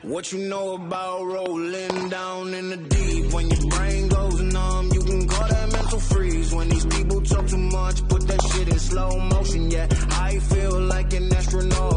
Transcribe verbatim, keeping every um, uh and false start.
What you know about rolling down in the deep? When your brain goes numb, you can call that mental freeze. When these people talk too much, put that shit in slow motion. Yeah, I feel like an astronaut.